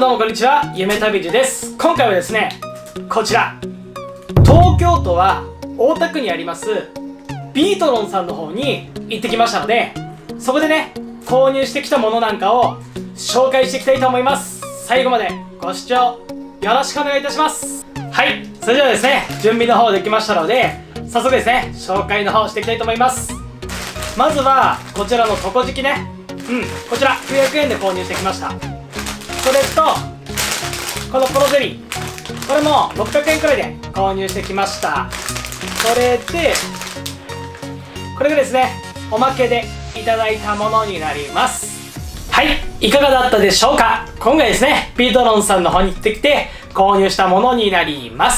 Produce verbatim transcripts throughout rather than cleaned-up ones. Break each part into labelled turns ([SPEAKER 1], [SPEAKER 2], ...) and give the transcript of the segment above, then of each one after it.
[SPEAKER 1] どうもこんにちは、夢旅路です。今回はですね、こちら東京都は大田区にありますビートロンさんの方に行ってきましたので、そこでね購入してきたものなんかを紹介していきたいと思います。最後までご視聴よろしくお願いいたします。はい、それではですね、準備の方できましたので早速ですね、紹介の方していきたいと思います。まずはこちらのトコジキね、うんこちらきゅうひゃくえんで購入してきました。それとこのポロゼリー、これもろっぴゃくえんくらいで購入してきました。それでこれがですね、おまけでいただいたものになります。はい、いかがだったでしょうか。今回ですね、ビートロンさんの方に行ってきて購入したものになります。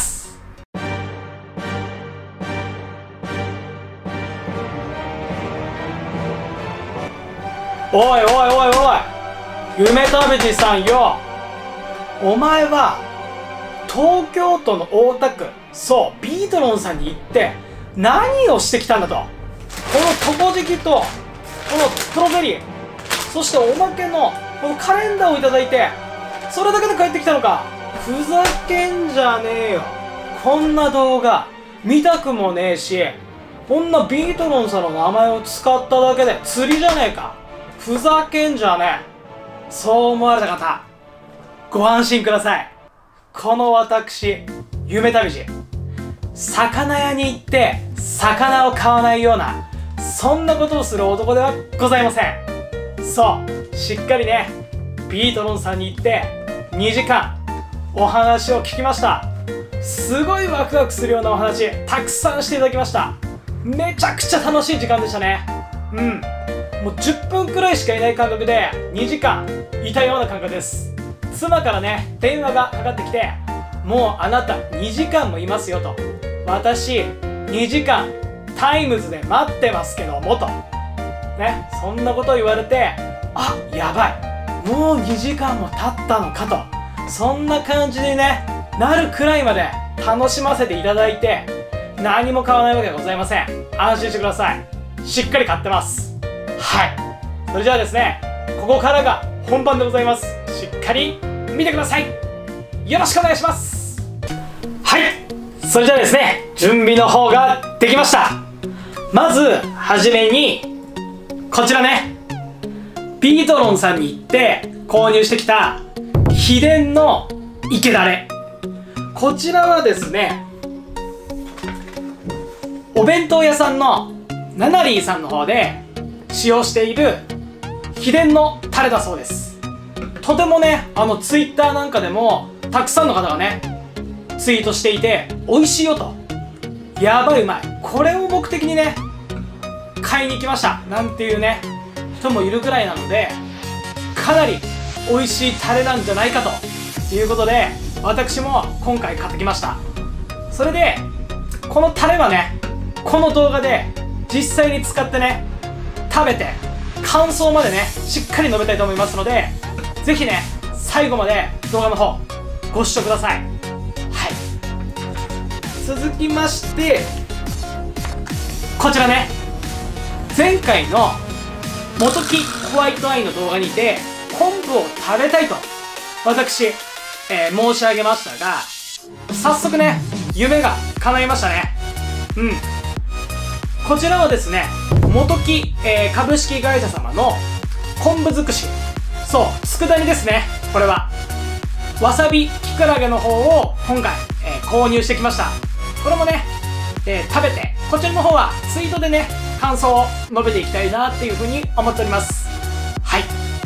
[SPEAKER 1] おいおいおいおい、夢旅路さんよ、お前は東京都の大田区、そうビートロンさんに行って何をしてきたんだと。このトコジキとこのプロゼリー、そしておまけのこのカレンダーをいただいて、それだけで帰ってきたのか。ふざけんじゃねえよ。こんな動画見たくもねえし、こんなビートロンさんの名前を使っただけで釣りじゃねえか。ふざけんじゃねえ。そう思われた方ご安心ください。この私夢旅路、魚屋に行って魚を買わないようなそんなことをする男ではございません。そう、しっかりねビートロンさんに行ってにじかんお話を聞きました。すごいワクワクするようなお話たくさんしていただきました。めちゃくちゃ楽しい時間でしたね。うん、もうじゅっぷんくらいしかいない感覚でにじかんいたような感覚です。妻からね電話がかかってきて、もうあなたにじかんもいますよと、私にじかんタイムズで待ってますけどもとね、そんなことを言われて、あ、やばいもうにじかんも経ったのかと、そんな感じに、ね、なるくらいまで楽しませていただいて、何も買わないわけではございません。安心してください、しっかり買ってます。はい、それじゃあですね、ここからが本番でございます。しっかり見てください。よろしくお願いします。はい、それじゃあですね、準備の方ができました。まずはじめにこちらね、ビートロンさんに行って購入してきた秘伝の池だれ。こちらはですね、お弁当屋さんのナナリーさんの方で使用している秘伝のタレだそうです。とてもね、あのツイッターなんかでもたくさんの方がねツイートしていて、美味しいよと、やばいうまい、これを目的にね買いに行きましたなんていうね人もいるぐらいなので、かなり美味しいタレなんじゃないかということで、私も今回買ってきました。それでこのタレはね、この動画で実際に使ってね食べて感想までねしっかり述べたいと思いますので、ぜひね最後まで動画の方ご視聴ください。はい、続きましてこちらね、前回の元木ホワイトアイの動画にて昆布を食べたいと私、えー、申し上げましたが、早速ね夢が叶いましたね。うん、こちらはですね、元木、えー、株式会社様の昆布尽くし、そう佃煮ですね。これはわさびきくらげの方を今回、えー、購入してきました。これもね、えー、食べてこちらの方はツイートでね感想を述べていきたいなっていうふうに思っております。はい、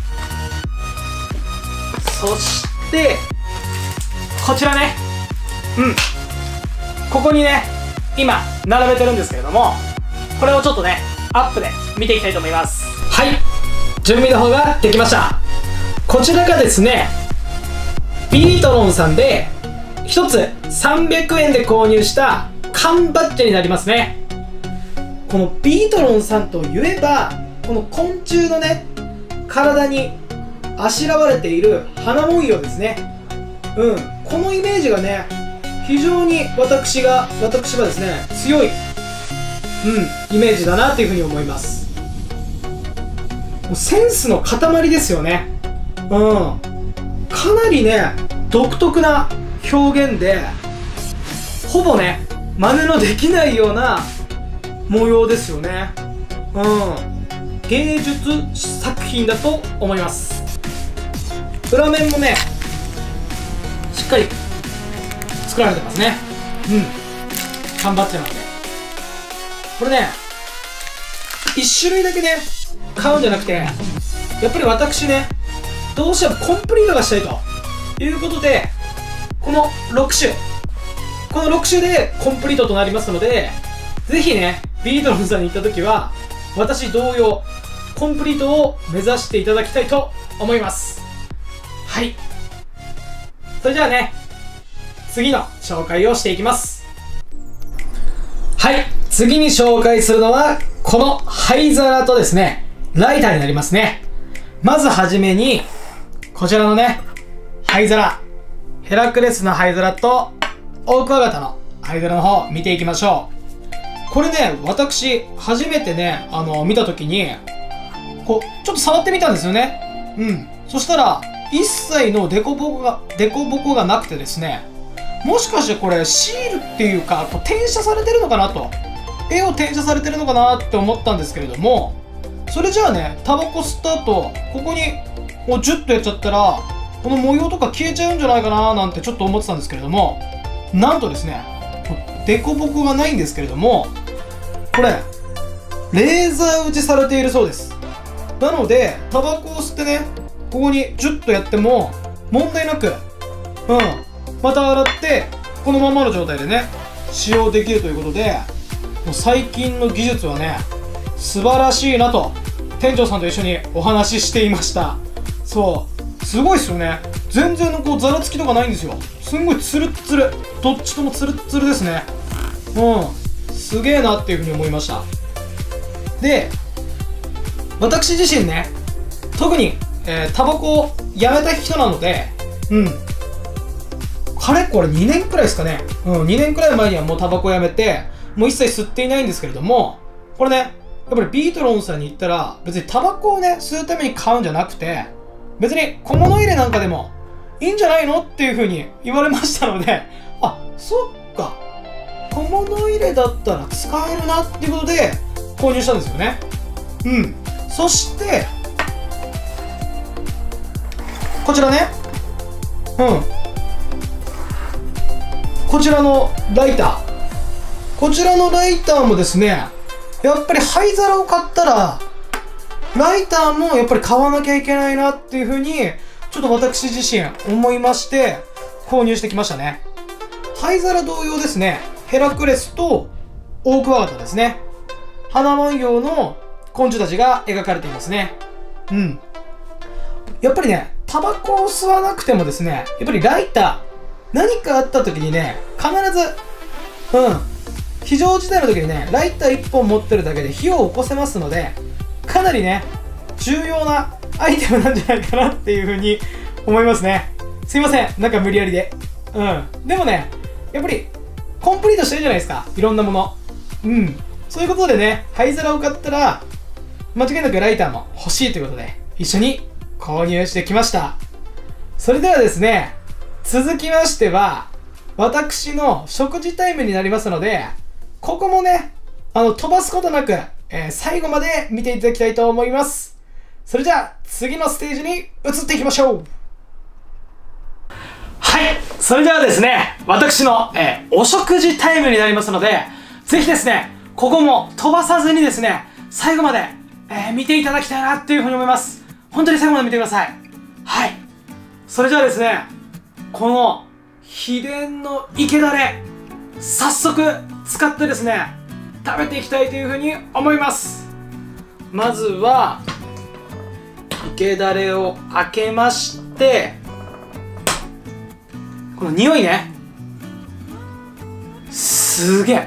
[SPEAKER 1] そしてこちらね、うんここにね今並べてるんですけれども、これをちょっとねアップで見ていきたいと思います。はい、準備の方ができました。こちらがですね、ビートロンさんでひとつさんびゃくえんで購入した缶バッジになりますね。このビートロンさんといえば、この昆虫のね体にあしらわれている花文様ですね。うん、このイメージがね非常に私が私はですね強い、うん、イメージだなというふうに思います。もうセンスの塊ですよね。うん、 かなりね独特な表現で、ほぼね真似のできないような模様ですよね。うん、芸術作品だと思います。裏面もねしっかり作られてますね。うん、頑張ってますね。これねいち種類だけね買うんじゃなくて、やっぱり私ねどうしてもコンプリートがしたいということで、このろく種このろく種でコンプリートとなりますので、ぜひねビートロンさんに行った時は私同様コンプリートを目指していただきたいと思います。はい、それじゃあね次の紹介をしていきます。はい、次に紹介するのはこの灰皿とですねライターになりますね。まずはじめにこちらのね灰皿、ヘラクレスの灰皿とオオクワガタの灰皿の方見ていきましょう。これね私初めてねあの見た時にこうちょっと触ってみたんですよね。うん、そしたら一切のデコボコがデコボコがなくてですね、もしかしてこれシールっていうかこう転写されてるのかなと、絵を転写されてるのかなって思ったんですけれども、それじゃあねタバコ吸った後ここにこうジュッとやっちゃったらこの模様とか消えちゃうんじゃないかななんてちょっと思ってたんですけれども、なんとですねデコボコがないんですけれども、これレーザー打ちされているそうです。なのでタバコを吸ってねここにジュッとやっても問題なく、うん、また洗ってこのままの状態でね使用できるということで、もう最近の技術はね素晴らしいなと店長さんと一緒にお話ししていました。そうすごいっすよね。全然のこうざらつきとかないんですよ。すんごいツルッツル、どっちともツルッツルですね。うん、すげえなっていうふうに思いました。で私自身ね特に、えー、タバコをやめた人なので、うんかれこれにねんくらいですかね、うん、にねんくらい前にはもうタバコをやめてもう一切吸っていないんですけれども、これねやっぱりビートロンさんに行ったら別にタバコをね吸うために買うんじゃなくて、別に小物入れなんかでもいいんじゃないのっていう風に言われましたので、あ、そっか小物入れだったら使えるなっていうことで購入したんですよね。うん、そしてこちらね、うんこちらのライターこちらのライターもですねやっぱり灰皿を買ったらライターもやっぱり買わなきゃいけないなっていう風にちょっと私自身思いまして購入してきましたね。灰皿同様ですね、ヘラクレスとオオクワガタですね、花文様の昆虫たちが描かれていますね。うん、やっぱりねタバコを吸わなくてもですねやっぱりライター何かあった時にね必ずうん非常事態の時にねライターいっぽん持ってるだけで火を起こせますので、かなりね重要なアイテムなんじゃないかなっていう風に思いますね。すいませんなんか無理やりで、うんでもねやっぱりコンプリートしてるじゃないですか、いろんなもの。うんそういうことでね灰皿を買ったら間違いなくライターも欲しいということで一緒に購入してきました。それではですね続きましては私の食事タイムになりますので、ここもねあの飛ばすことなく、えー、最後まで見ていただきたいと思います。それじゃあ次のステージに移っていきましょう。はい、それではですね私の、えー、お食事タイムになりますので、ぜひですねここも飛ばさずにですね最後まで、えー、見ていただきたいなっていうふうに思います。本当に最後まで見てください。はい、それじゃあですねこの秘伝の池だれ早速使ってですね食べていきたいというふうに思います。まずは池だれを開けまして、この匂いねすげえ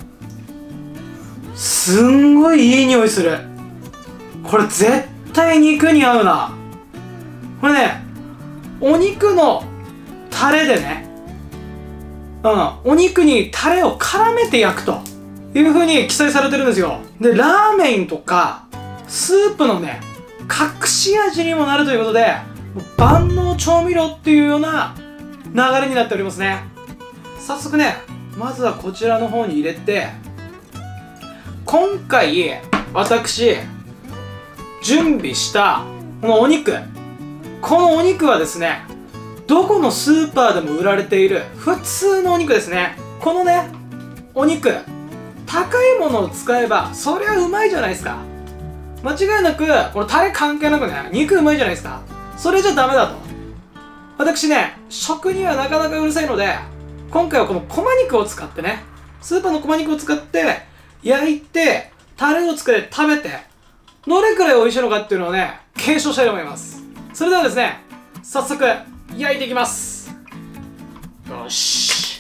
[SPEAKER 1] すんごいいい匂いする。これ絶対肉に合うな。これねお肉のタレでね、うん、お肉にタレを絡めて焼くという風に記載されてるんですよ。でラーメンとかスープのね隠し味にもなるということで万能調味料っていうような流れになっておりますね。早速ね、まずはこちらの方に入れて、今回私準備したこのお肉、このお肉はですね、どこのスーパーでも売られている普通のお肉ですね。このねお肉、高いものを使えばそりゃうまいじゃないですか。間違いなくこのタレ関係なくね、肉うまいじゃないですか。それじゃダメだと。私ね、食にはなかなかうるさいので、今回はこのこま肉を使ってね、スーパーのこま肉を使って焼いてタレをつけて食べて、どれくらい美味しいのかっていうのをね、検証したいと思います。それではですね、早速焼いていきます。よし、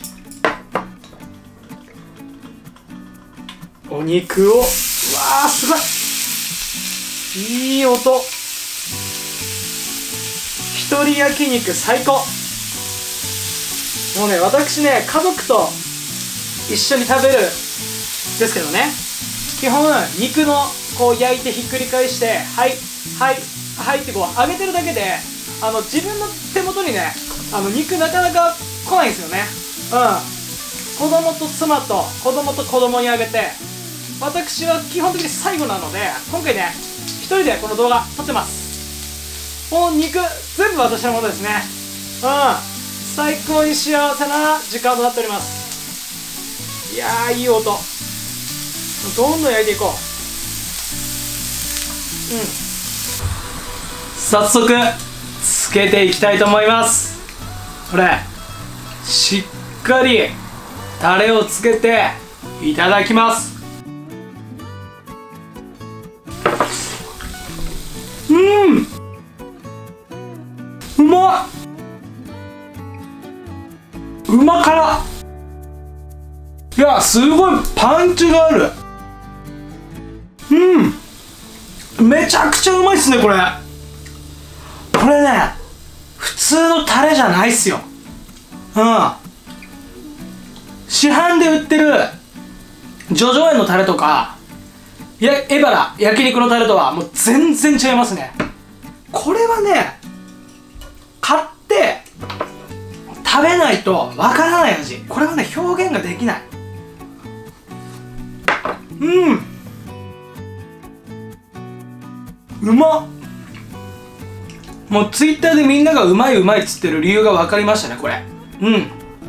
[SPEAKER 1] お肉を、うわーすごい、いい音。一人焼肉最高。もうね、私ね、家族と一緒に食べるですけどね、基本肉のこう焼いてひっくり返して、はいはいはいってこう揚げてるだけで、あの自分の手元にね、あの肉なかなか来ないんですよね。うん、子供と妻と子供と子供にあげて、私は基本的に最後なので、今回ね一人でこの動画撮ってます。もう肉全部私のものですね。うん、最高に幸せな時間となっております。いやー、いい音。どんどん焼いていこう。うん、早速つけていきたいと思います。これしっかりタレをつけていただきます。うん、うまっ、うま辛。いや、すごいパンチがある。うん、めちゃくちゃうまいっすね。これこれね、普通のタレじゃないっすよ。うん、市販で売ってる叙々苑のタレとか、やエバラ焼肉のタレとはもう全然違いますね。これはね、買って食べないとわからない味。これはね、表現ができない。うん、うまっ。もうツイッターでみんながうまいうまいっつってる理由が分かりましたね、これ。うん、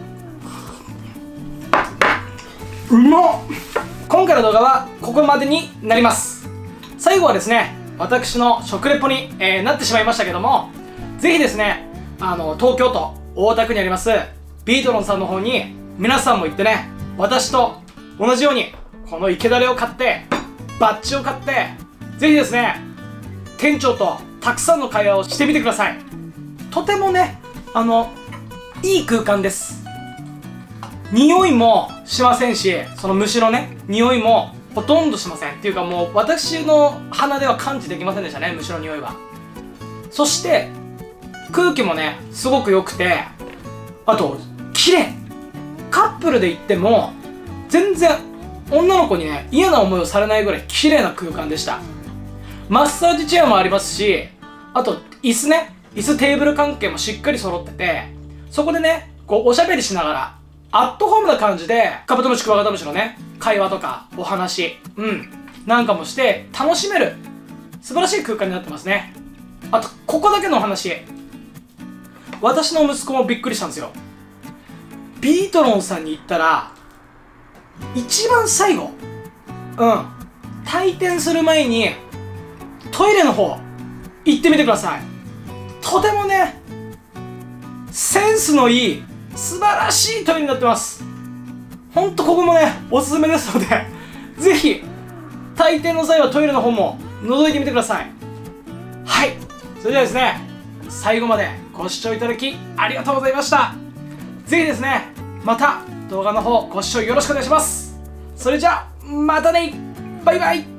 [SPEAKER 1] うまっ。今回の動画はここまでになります。最後はですね、私の食レポに、えー、なってしまいましたけども、ぜひですね、あの東京都大田区にありますビートロンさんの方に皆さんも行ってね、私と同じようにこの池だれを買って、バッジを買って、ぜひですね、店長とたくさんの会話をしてみてください。とてもね、あのいい空間です。匂いもしませんし、その虫のね匂いもほとんどしません。っていうか、もう私の鼻では感知できませんでしたね、虫の匂いは。そして空気もねすごく良くて、あと綺麗。カップルで行っても全然女の子にね嫌な思いをされないぐらい綺麗な空間でした。マッサージチェアもありますし、あと椅子ね、椅子テーブル関係もしっかり揃ってて、そこでねこうおしゃべりしながらアットホームな感じでカブトムシクワガタムシのね会話とかお話、うんなんかもして楽しめる素晴らしい空間になってますね。あとここだけの話、私の息子もびっくりしたんですよ。ビートロンさんに行ったら一番最後、うん退店する前にトイレの方行ってみてください。とてもねセンスのいい素晴らしいトイレになってます。ほんとここもねおすすめですので、ぜひ退店の際はトイレの方も覗いてみてください。はい、それではですね、最後までご視聴いただきありがとうございました。ぜひですね、また動画の方ご視聴よろしくお願いします。それじゃあまたね、バイバイ。